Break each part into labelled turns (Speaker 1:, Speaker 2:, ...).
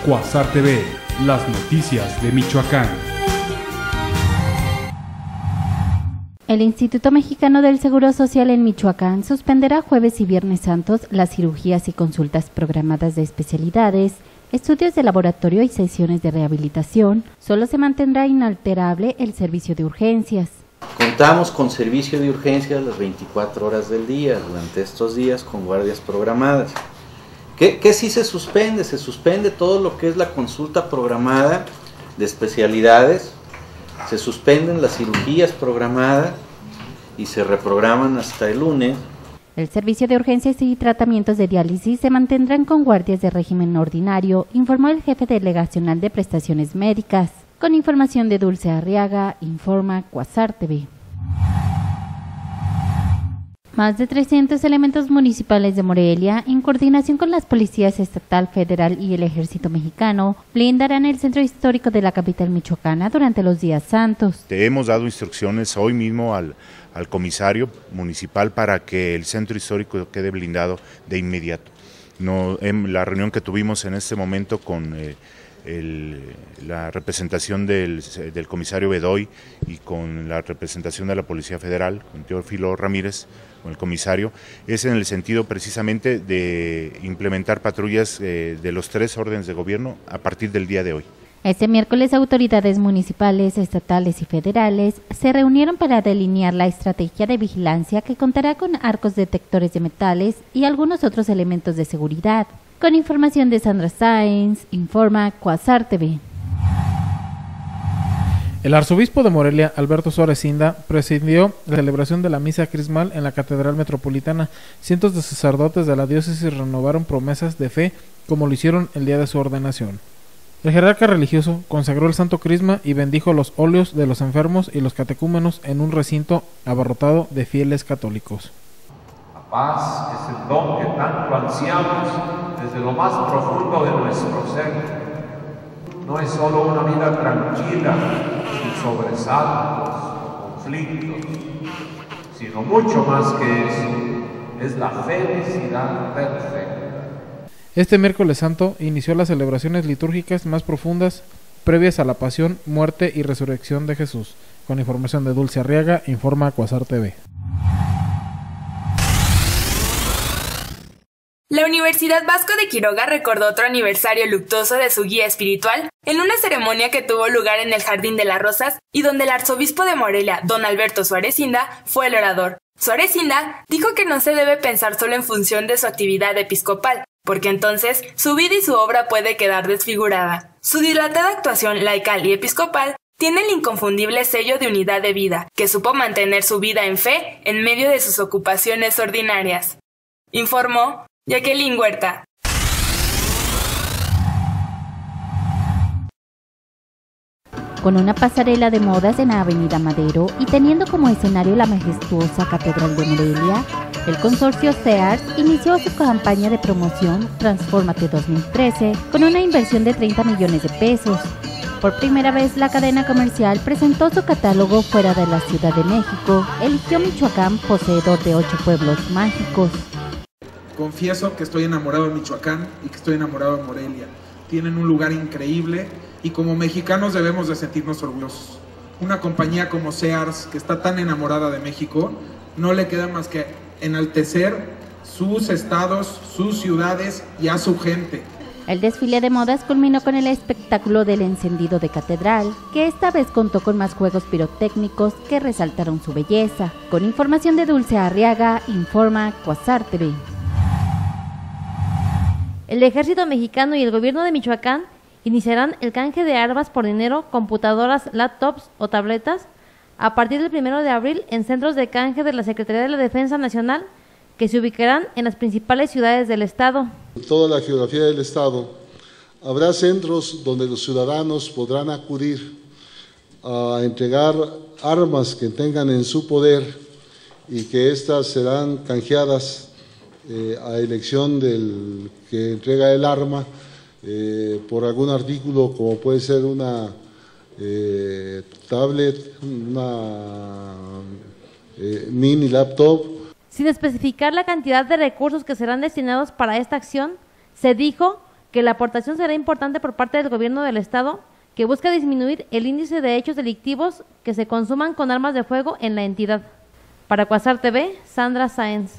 Speaker 1: Cuasar TV, las noticias de Michoacán.
Speaker 2: El Instituto Mexicano del Seguro Social en Michoacán suspenderá jueves y viernes santos las cirugías y consultas programadas de especialidades, estudios de laboratorio y sesiones de rehabilitación. Solo se mantendrá inalterable el servicio de urgencias.
Speaker 3: Contamos con servicio de urgencias las 24 horas del día, durante estos días con guardias programadas. ¿Qué sí se suspende? Se suspende todo lo que es la consulta programada de especialidades, se suspenden las cirugías programadas y se reprograman hasta el lunes.
Speaker 2: El servicio de urgencias y tratamientos de diálisis se mantendrán con guardias de régimen ordinario, informó el jefe delegacional de prestaciones médicas. Con información de Dulce Arriaga, informa Cuasar TV. Más de 300 elementos municipales de Morelia, en coordinación con las policías estatal, federal y el ejército mexicano, blindarán el centro histórico de la capital michoacana durante los días santos.
Speaker 4: Te hemos dado instrucciones hoy mismo al comisario municipal para que el centro histórico quede blindado de inmediato. La reunión que tuvimos en este momento con la representación del comisario Bedoy y con la representación de la Policía Federal, con Teófilo Ramírez, con el comisario, es en el sentido precisamente de implementar patrullas de los 3 órdenes de gobierno a partir del día de hoy.
Speaker 2: Este miércoles, autoridades municipales, estatales y federales se reunieron para delinear la estrategia de vigilancia que contará con arcos detectores de metales y algunos otros elementos de seguridad. Con información de Sandra Sáenz, informa Cuasar TV.
Speaker 5: El arzobispo de Morelia, Alberto Suárez Inda, presidió la celebración de la misa crismal en la Catedral Metropolitana. Cientos de sacerdotes de la diócesis renovaron promesas de fe, como lo hicieron el día de su ordenación. El jerarca religioso consagró el Santo Crisma y bendijo los óleos de los enfermos y los catecúmenos en un recinto abarrotado de fieles católicos.
Speaker 6: La paz es el don que tanto ansiamos desde lo más profundo de nuestro ser. No es solo una vida tranquila, sin sobresaltos, conflictos, sino mucho más que eso, es la felicidad perfecta.
Speaker 5: Este miércoles santo inició las celebraciones litúrgicas más profundas previas a la pasión, muerte y resurrección de Jesús. Con información de Dulce Arriaga, informa Cuasar TV.
Speaker 7: La Universidad Vasco de Quiroga recordó otro aniversario luctuoso de su guía espiritual en una ceremonia que tuvo lugar en el Jardín de las Rosas y donde el arzobispo de Morelia, don Alberto Suárez Inda, fue el orador. Suárez Inda dijo que no se debe pensar solo en función de su actividad episcopal, porque entonces su vida y su obra puede quedar desfigurada. Su dilatada actuación laical y episcopal tiene el inconfundible sello de unidad de vida, que supo mantener su vida en fe en medio de sus ocupaciones ordinarias. Informó Jacqueline Huerta.
Speaker 2: Con una pasarela de modas en la Avenida Madero y teniendo como escenario la majestuosa Catedral de Morelia, el consorcio Sears inició su campaña de promoción Transfórmate 2013 con una inversión de 30 millones de pesos. Por primera vez, la cadena comercial presentó su catálogo fuera de la Ciudad de México. Eligió Michoacán, poseedor de 8 pueblos mágicos.
Speaker 8: Confieso que estoy enamorado de Michoacán y que estoy enamorado de Morelia. Tienen un lugar increíble y como mexicanos debemos de sentirnos orgullosos. Una compañía como Sears, que está tan enamorada de México, no le queda más que enaltecer sus estados, sus ciudades y a su gente.
Speaker 2: El desfile de modas culminó con el espectáculo del encendido de catedral, que esta vez contó con más juegos pirotécnicos que resaltaron su belleza. Con información de Dulce Arriaga, informa Cuasar TV.
Speaker 9: El ejército mexicano y el gobierno de Michoacán iniciarán el canje de armas por dinero, computadoras, laptops o tabletas a partir del 1 de abril en centros de canje de la Secretaría de la Defensa Nacional que se ubicarán en las principales ciudades del estado.
Speaker 10: En toda la geografía del estado habrá centros donde los ciudadanos podrán acudir a entregar armas que tengan en su poder y que éstas serán canjeadas a elección del que entrega el arma por algún artículo como puede ser una tablet, una mini laptop.
Speaker 9: Sin especificar la cantidad de recursos que serán destinados para esta acción, se dijo que la aportación será importante por parte del gobierno del estado, que busca disminuir el índice de hechos delictivos que se consuman con armas de fuego en la entidad. Para Quasar TV, Sandra Sáenz.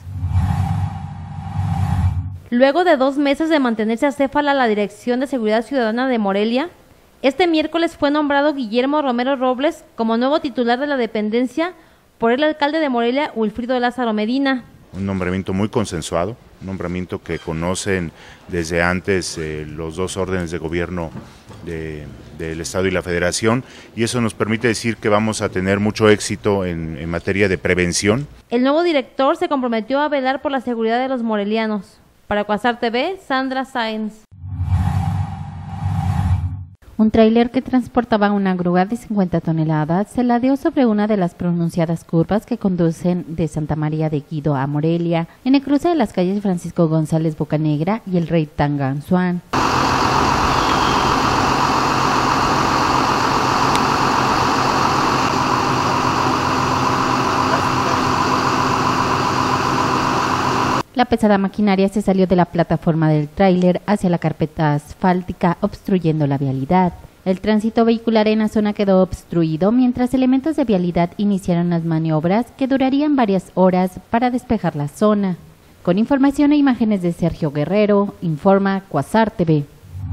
Speaker 9: Luego de 2 meses de mantenerse acéfala la Dirección de Seguridad Ciudadana de Morelia, este miércoles fue nombrado Guillermo Romero Robles como nuevo titular de la dependencia por el alcalde de Morelia, Wilfrido Lázaro Medina.
Speaker 4: Un nombramiento muy consensuado, un nombramiento que conocen desde antes los 2 órdenes de gobierno del Estado y la Federación, y eso nos permite decir que vamos a tener mucho éxito en materia de prevención.
Speaker 9: El nuevo director se comprometió a velar por la seguridad de los morelianos. Para Quasar TV, Sandra Sáenz.
Speaker 2: Un tráiler que transportaba una grúa de 50 toneladas se ladeó sobre una de las pronunciadas curvas que conducen de Santa María de Guido a Morelia, en el cruce de las calles Francisco González Bocanegra y el Rey Tanganzuán. La pesada maquinaria se salió de la plataforma del tráiler hacia la carpeta asfáltica, obstruyendo la vialidad. El tránsito vehicular en la zona quedó obstruido mientras elementos de vialidad iniciaron las maniobras que durarían varias horas para despejar la zona. Con información e imágenes de Sergio Guerrero, informa Quasar TV.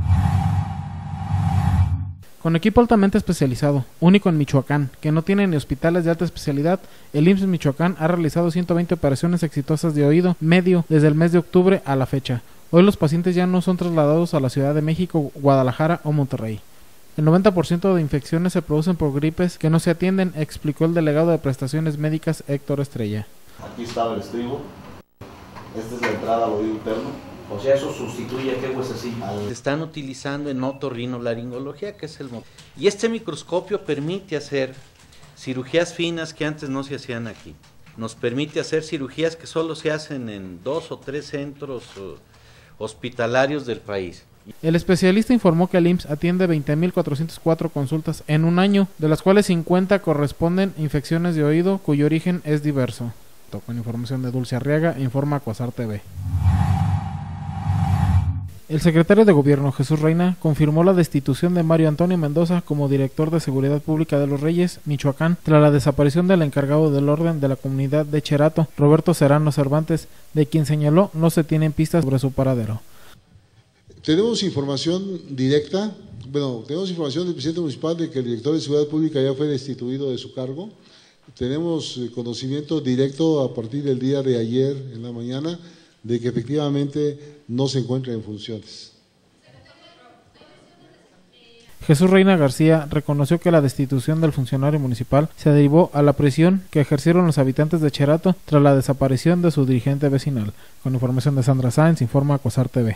Speaker 5: Con equipo altamente especializado, único en Michoacán, que no tiene ni hospitales de alta especialidad, el IMSS Michoacán ha realizado 120 operaciones exitosas de oído medio desde el mes de octubre a la fecha. Hoy los pacientes ya no son trasladados a la Ciudad de México, Guadalajara o Monterrey. El 90% de infecciones se producen por gripes que no se atienden, explicó el delegado de prestaciones médicas Héctor Estrella.
Speaker 11: Aquí estaba el estribo, esta es la entrada al oído interno. O sea, eso sustituye a qué huesecillo.
Speaker 3: Se están utilizando en otorrinolaringología, que es el motor. Y este microscopio permite hacer cirugías finas que antes no se hacían aquí. Nos permite hacer cirugías que solo se hacen en 2 o 3 centros hospitalarios del país.
Speaker 5: El especialista informó que el IMSS atiende 20.404 consultas en un año, de las cuales 50 corresponden a infecciones de oído cuyo origen es diverso. Con información de Dulce Arriaga, informa Quasar TV. El secretario de Gobierno, Jesús Reina, confirmó la destitución de Mario Antonio Mendoza como director de Seguridad Pública de Los Reyes, Michoacán, tras la desaparición del encargado del orden de la comunidad de Cherato, Roberto Serrano Cervantes, de quien señaló no se tienen pistas sobre su paradero.
Speaker 10: Tenemos información directa, tenemos información del presidente municipal de que el director de Seguridad Pública ya fue destituido de su cargo. Tenemos conocimiento directo a partir del día de ayer en la mañana de que efectivamente no se encuentra en funciones.
Speaker 5: Jesús Reina García reconoció que la destitución del funcionario municipal se derivó a la presión que ejercieron los habitantes de Cherato tras la desaparición de su dirigente vecinal. Con información de Sandra Sáenz, informa Quasar TV.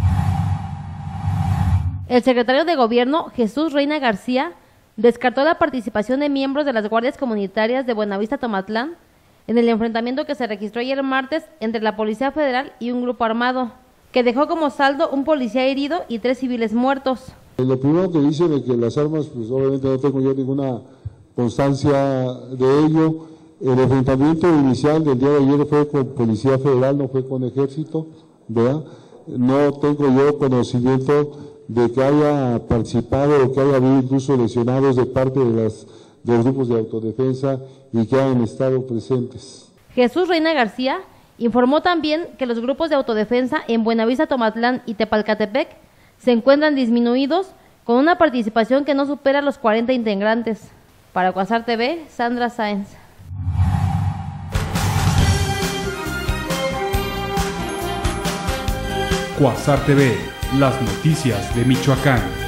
Speaker 9: El secretario de Gobierno, Jesús Reina García, descartó la participación de miembros de las guardias comunitarias de Buenavista Tomatlán en el enfrentamiento que se registró ayer martes entre la Policía Federal y un grupo armado, que dejó como saldo un policía herido y 3 civiles muertos.
Speaker 10: Lo primero que dice de que las armas, pues obviamente no tengo yo ninguna constancia de ello. El enfrentamiento inicial del día de ayer fue con Policía Federal, no fue con Ejército, ¿verdad? No tengo yo conocimiento de que haya participado o que haya habido incluso lesionados de parte de los grupos de autodefensa y que hayan estado presentes.
Speaker 9: Jesús Reina García informó también que los grupos de autodefensa en Buenavista Tomatlán y Tepalcatepec se encuentran disminuidos con una participación que no supera los 40 integrantes. Para Quasar TV, Sandra Sáenz.
Speaker 1: Quasar TV, las noticias de Michoacán.